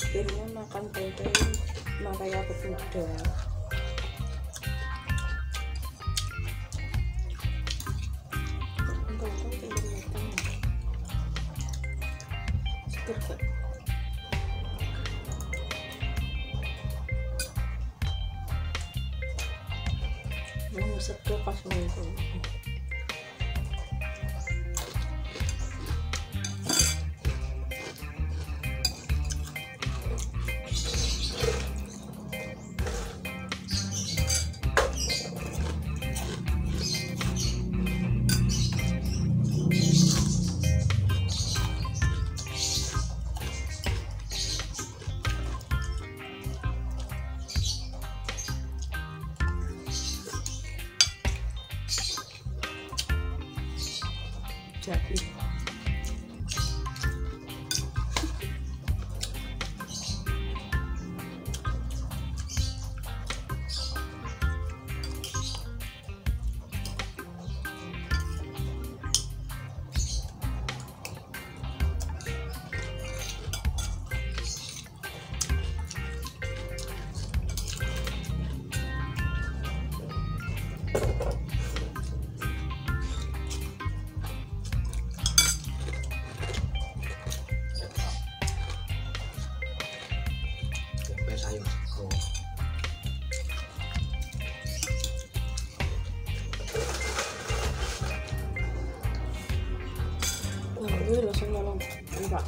akhirnya makan tempe makanya berbeda. Seger gak? Seger pas nunggu. Jadi sayur sego. nah ini langsung nolong enggak.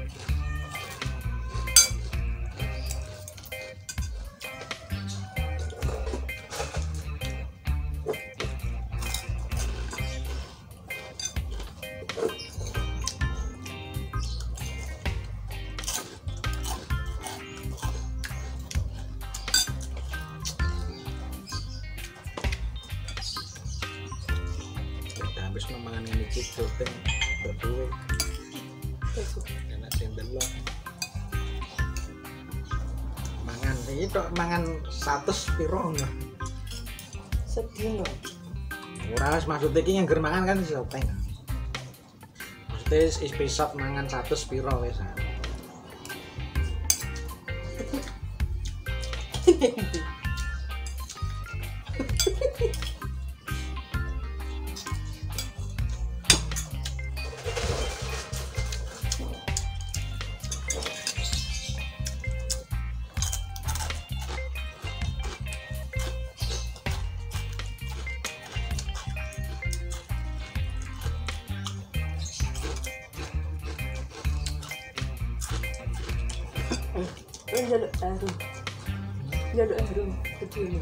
Habis mangan ini cipeng berdua enak sendelo mangan iki tok mangan 100 piro ngono Sedino ora wis maksud iki ngger mangan kan cipeng maksudnya episode mangan 100 piro wis jaluk arum begini.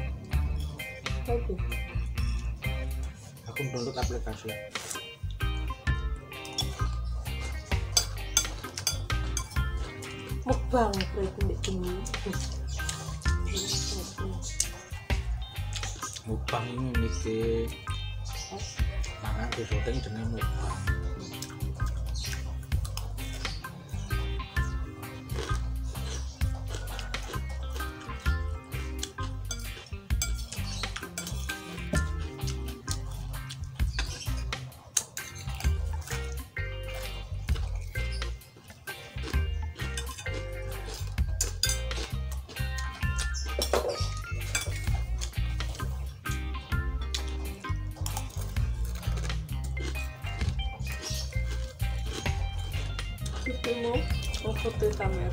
Oke. aku download aplikasi Mukbang berarti ini. mukbang ini niki mangan besok jenenge mukbang. Itu mau foto kamera.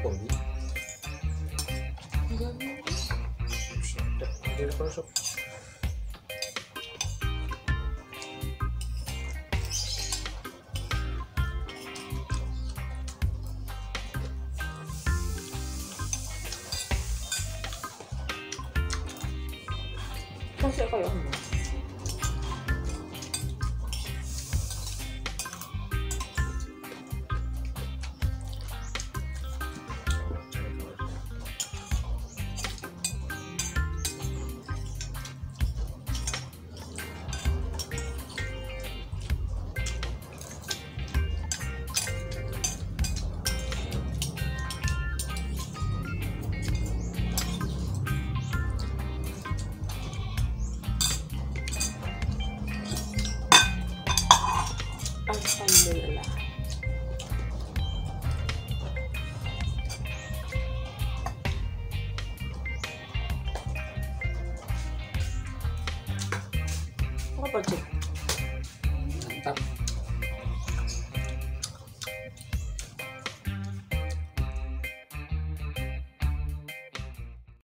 apa iki? Sedap ambil kosok. Masih kayak alhamdulillah. Apa cek?